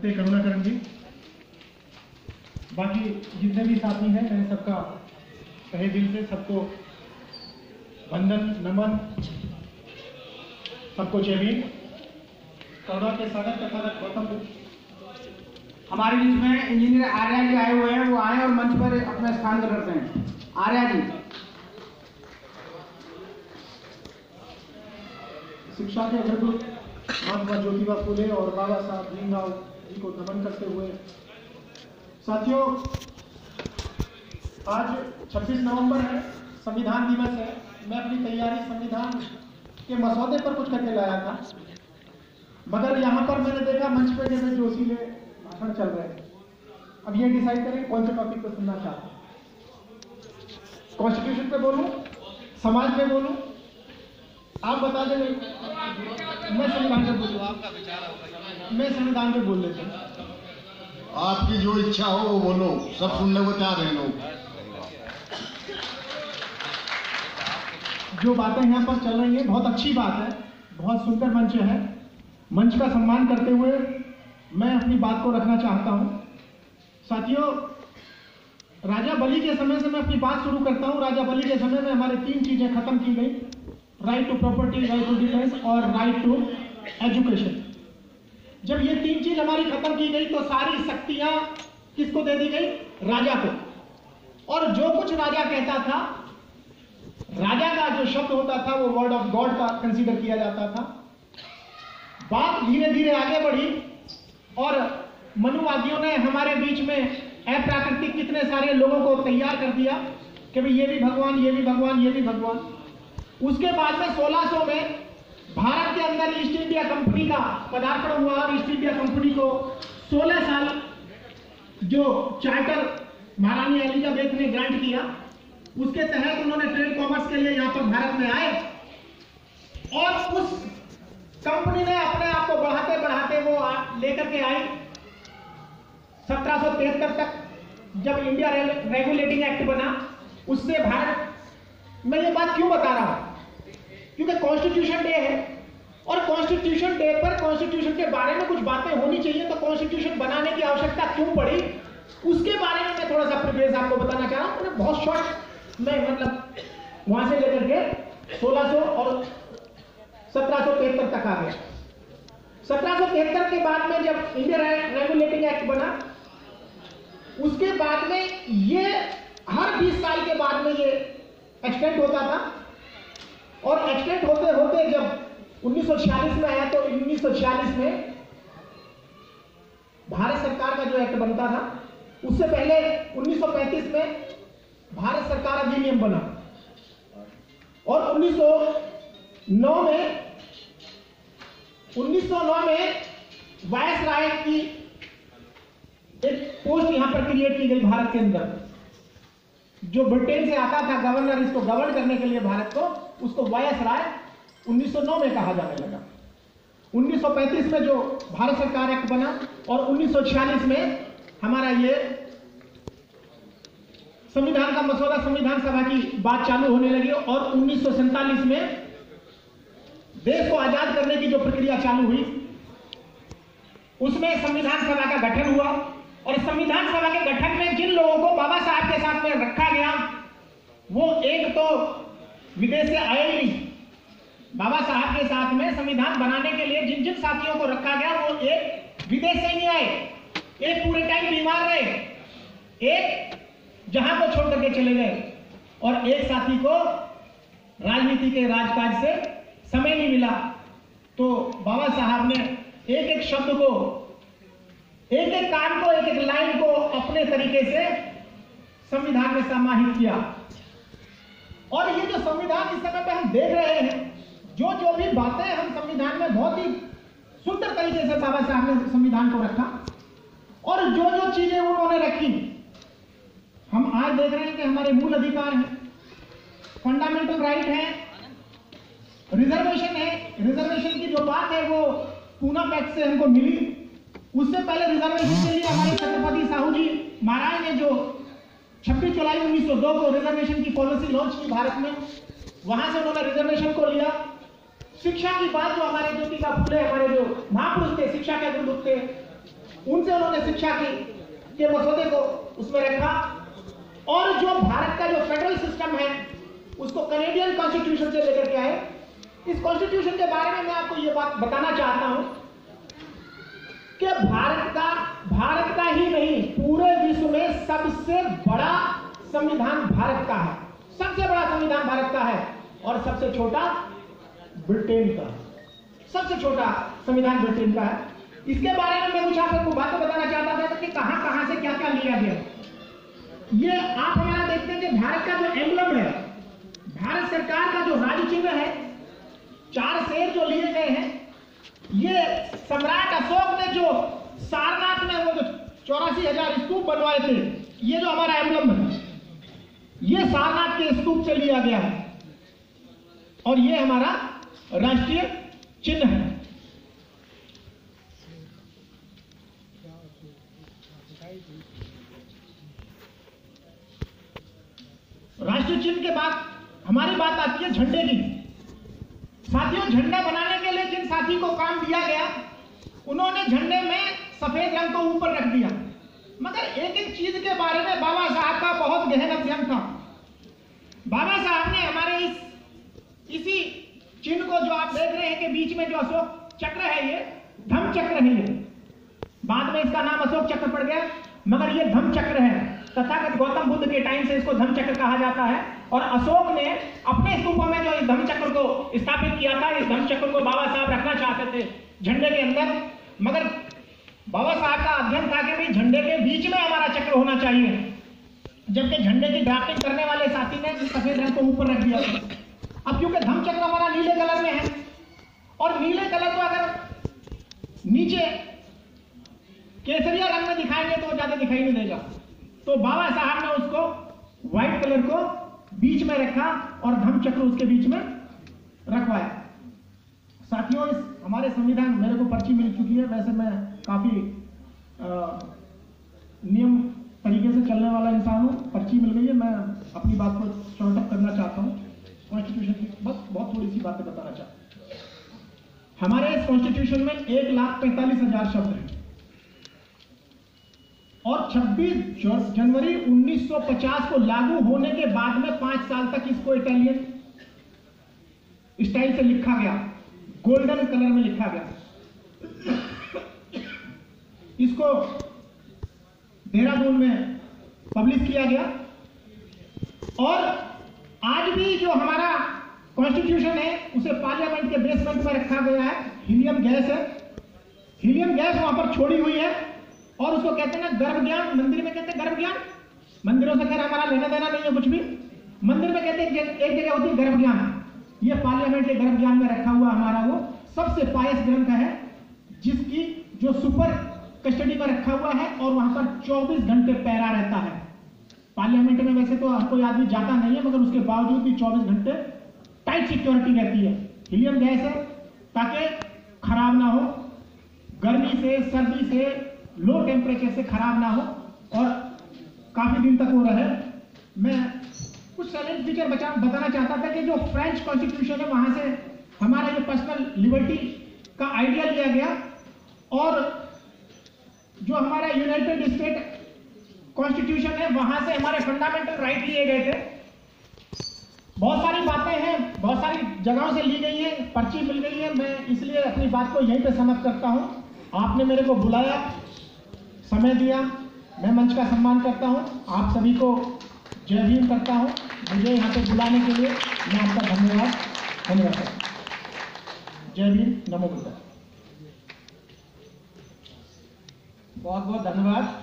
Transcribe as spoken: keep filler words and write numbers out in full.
नमस्ते करुणाकरण जी। बाकी जितने भी साथी हैं मैं सबका तहे दिल से सबको वंदन नमन, सबको जय भीम। करुणा के सागर का सागर गौतम बुद्ध हमारे बीच में इंजीनियर आर्या जी आए हुए हैं, वो आए और मंच पर अपना स्थान करते हैं। आर्या जी, शिक्षा के अग्रदूत महात्मा ज्योतिबा फुले और बाबा साहब भीमराव जी को नमन करते हुए, साथियों आज छब्बीस नवंबर है, संविधान दिवस है। मैं अपनी तैयारी संविधान के मसौदे पर कुछ करके लाया था, मगर यहाँ पर मैंने देखा मंच पे जैसे जोशीले भाषण चल रहे हैं। अब ये डिसाइड करें कौन से टॉपिक पर सुनना चाहते हैं। कॉन्स्टिट्यूशन पे बोलूं, समाज पे बोलूं, आप बता दें। मैं संविधान पे बोलूं, आपका विचार होगा। मैं संविधान पे बोल लेता हूं। आपकी जो इच्छा हो वो बोलो, सब सुनने को तैयार हैं लोग। जो बातें यहाँ पर चल रही हैं बहुत अच्छी बात है, बहुत सुंदर मंच है। मंच का सम्मान करते हुए मैं अपनी बात को रखना चाहता हूँ। साथियों, राजा बलि के समय से मैं अपनी बात शुरू करता हूँ। राजा बलि के समय में हमारे तीन चीजें खत्म की गई, right to property, right to defence और राइट टू एजुकेशन। जब ये तीन चीज हमारी खत्म की गई तो सारी शक्तियां किसको दे दी गई? राजा को। और जो कुछ राजा कहता था, राजा का जो शब्द होता था वो वर्ड ऑफ गॉड का कंसीडर किया जाता था। बात धीरे धीरे आगे बढ़ी और मनुवादियों ने हमारे बीच में अप्राकृतिक कितने सारे लोगों को तैयार कर दिया कि भाई ये भी भगवान, ये भी भगवान, ये भी भगवान। उसके बाद में सोलह सौ में भारत के अंदर ईस्ट इंडिया कंपनी का पदार्पण हुआ और ईस्ट इंडिया कंपनी को सोलह साल जो चार्टर महारानी एलिजाबेथ ने ग्रांट किया, उसके तहत उन्होंने ट्रेड कॉमर्स के लिए यहाँ पर भारत में आए और उस कंपनी ने अपने आप को बढ़ाते बढ़ाते वो लेकर के आई सत्रह सौ तिहत्तर तक, जब इंडिया रेगुलेटिंग एक्ट बना। उससे भारत, मैं ये बात क्यों बता रहा हूं? क्योंकि कॉन्स्टिट्यूशन डे है और कॉन्स्टिट्यूशन डे पर कॉन्स्टिट्यूशन के बारे में कुछ बातें होनी चाहिए, तो कॉन्स्टिट्यूशन बनाने की आवश्यकता क्यों पड़ी, उसके बारे में मैं थोड़ा सा प्रिवियस आपको बताना चाह रहा हूं। मैंने बहुत शॉर्ट में मतलब वहां से लेकर के सोलह सौ और सत्रह सौ तिहत्तर तक आ गया। सत्रह सौ तिहत्तर के बाद में जब इंडिया रेगुलेटिंग एक्ट बना, उसके बाद में ये हर बीस साल के बाद में ये एक्सटेंड होता था और एक्सटेंड होते होते जब उन्नीस सौ छियालीस में आया तो उन्नीस सौ छियालीस में भारत सरकार का जो एक्ट बनता था, उससे पहले उन्नीस सौ पैंतीस में भारत सरकार अधिनियम बना और उन्नीस सौ नौ में उन्नीस सौ नौ में वायसराय की एक पोस्ट यहां पर क्रिएट की गई भारत के अंदर। जो ब्रिटेन से आता था गवर्नर, इसको गवर्न करने के लिए भारत को, उसको वायसराय उन्नीस सौ नौ में कहा जाने लगा। उन्नीस सौ पैंतीस में जो भारत सरकार एक्ट बना और उन्नीस सौ छियालीस में हमारा ये संविधान का मसौदा संविधान सभा की बात चालू होने लगी और उन्नीस सौ सैंतालीस में देश को आजाद करने की जो प्रक्रिया चालू हुई, उसमें संविधान सभा का गठन हुआ और संविधान सभा के गठन में जिन लोगों को बाबा साहब के साथ में रखा गया, वो एक तो विदेश से आए ही नहीं। बाबा साहब के साथ में संविधान बनाने के लिए जिन जिन साथियों को रखा गया वो एक विदेश से नहीं आए, एक पूरे टाइम बीमार रहे, एक जहां को छोड़ करके चले गए और एक साथी को राजनीति के राजकाज से समय नहीं मिला। तो बाबा साहब ने एक एक शब्द को, एक एक काम को, एक एक लाइन को अपने तरीके से संविधान में समाहित किया। और ये जो संविधान इस समय पे हम देख रहे हैं, जो जो भी बातें हम संविधान में बहुत ही सुंदर तरीके से बाबा साहब ने संविधान को रखा और जो जो चीजें उन्होंने रखी, हम आज देख रहे हैं कि हमारे मूल अधिकार हैं, फंडामेंटल राइट है, रिजर्वेशन है। रिजर्वेशन की जो बात है वो पूना पैक्ट से हमको मिली। उससे पहले रिजर्वेशन के लिए हमारे छत्रपति साहू जी महाराज ने जो छब्बीस जुलाई उन्नीस सौ दो को रिजर्वेशन की पॉलिसी लॉन्च की भारत में, वहां से उन्होंने रिजर्वेशन को लिया। शिक्षा की बात जो हमारे ज्योतिबा फुले हमारे जो महापुरुष थे, शिक्षा के गुरु थे, उनसे उन्होंने शिक्षा की के मसौदे को उसमें रखा, और जो भारत का जो फेडरल सिस्टम है उसको कैनेडियन कॉन्स्टिट्यूशन से लेकर के आए। इस कॉन्स्टिट्यूशन के बारे में मैं आपको ये बात बताना चाहता हूं कि भारत का भारत का ही नहीं, पूरे विश्व में सबसे बड़ा संविधान भारत का है। सबसे बड़ा संविधान भारत का है और सबसे छोटा ब्रिटेन का। सबसे छोटा संविधान ब्रिटेन का है। इसके बारे में मैं कुछ आपको बातें बताना चाहता था कि कहां कहां से क्या क्या लिया गया। ये आप हमारा देखते हैं कि भारत का जो एम्बलम है, भारत सरकार का जो राज्य चिन्ह है, चार शेर जो लिए गए हैं, ये सम्राट अशोक ने जो सारनाथ में वो जो चौरासी हजार स्तूप बनवाए थे, ये जो हमारा एम्बलम है, ये सारनाथ के स्तूप से लिया गया है और ये हमारा राष्ट्रीय चिन्ह है। राष्ट्रीय चिन्ह के बाद हमारी बात आती है झंडे की। साथियों, झंडा बनाने के लिए जिन साथी को काम दिया गया, उन्होंने झंडे में सफेद रंग को ऊपर रख दिया, मगर एक एक चीज के बारे में बाबा साहब का बहुत गहन अध्ययन था। बाबा साहब ने हमारे इस इसी चिन्ह को, जो आप देख रहे हैं कि बीच में जो अशोक चक्र है, ये धम्म चक्र है। ये बाद में इसका नाम अशोक चक्र पड़ गया, मगर ये धम्म चक्र है। तथागत गौतम बुद्ध के टाइम से इसको धम्म चक्र कहा जाता है और अशोक ने अपने स्तूपों में जो इस धम्म चक्र को स्थापित किया था, इस धम्म चक्र को बाबा साहब रखना चाहते थे झंडे के अंदर, मगर बाबा साहब का अध्ययन था कि भाई झंडे के बीच में हमारा चक्र होना चाहिए, जबकि झंडे की ड्राफ्टिंग करने वाले साथी ने सफेद रंग को ऊपर रख दिया। अब क्योंकि धम्म चक्र हमारा नीले कलर में है और नीले कलर को अगर नीचे केसरिया रंग में दिखाएंगे तो ज्यादा दिखाई नहीं देगा, तो बाबा साहब ने उसको व्हाइट कलर को बीच में रखा और धम्म चक्र उसके बीच में रखवाया। साथियों, इस हमारे संविधान, मेरे को पर्ची मिल चुकी है, वैसे मैं काफी नियम तरीके से चलने वाला इंसान हूं, पर्ची मिल गई है, मैं अपनी बात को शॉर्ट अप करना चाहता हूं। कॉन्स्टिट्यूशन की बस बहुत थोड़ी सी बातें बताना चाहता हूं। हमारे इस कॉन्स्टिट्यूशन में एक लाख पैंतालीस हजार शब्द हैं और छब्बीस जनवरी उन्नीस सौ पचास को लागू होने के बाद में पांच साल तक इसको इटालियन स्टाइल से लिखा गया, गोल्डन कलर में लिखा गया। इसको देहरादून में पब्लिश किया गया और आज भी जो हमारा कॉन्स्टिट्यूशन है उसे पार्लियामेंट के बेसमेंट में रखा गया है। हीलियम गैस है, हीलियम गैस वहां पर छोड़ी हुई है और उसको कहते हैं ना गर्भ ज्ञान। मंदिर में कहते हैं गर्भ ज्ञान, मंदिरों से खैर हमारा लेना देना नहीं है कुछ भी, मंदिर में कहते हैं एक जगह होती है गर्भ ज्ञान। ये पार्लियामेंट के गर्भ ज्ञान में रखा हुआ हमारा वो सबसे पायस ग्रंथ है, जिसकी जो सुपर कस्टडी में रखा हुआ है और वहां पर चौबीस घंटे पैरा रहता है। पार्लियामेंट में वैसे तो कोई आदमी जाता नहीं है, मगर उसके बावजूद भी चौबीस घंटे टाइट सिक्योरिटी रहती है। हीलियम गैस है ताकि खराब ना हो, गर्मी से, सर्दी से, लो टेम्परेचर से खराब ना हो और काफी दिन तक वो रहे। मैं कुछ सैलेंट फीचर बताना चाहता था कि जो फ्रेंच कॉन्स्टिट्यूशन है वहां से हमारा ये पर्सनल लिबर्टी का आइडिया लिया गया और जो हमारा यूनाइटेड स्टेट कॉन्स्टिट्यूशन है वहां से हमारे फंडामेंटल राइट लिए गए थे। बहुत सारी बातें हैं, बहुत सारी जगहों से ली गई है, पर्ची मिल गई है। मैं इसलिए अपनी बात को यहीं पे समाप्त करता हूं। आपने मेरे को बुलाया, समय दिया, मैं मंच का सम्मान करता हूं। आप सभी को जय भीम करता हूं। मुझे यहाँ पे बुलाने के लिए मैं आपका धन्यवाद धन्यवाद करता हूं। जय भीम, नमो बुद्धाय। बहुत बहुत धन्यवाद।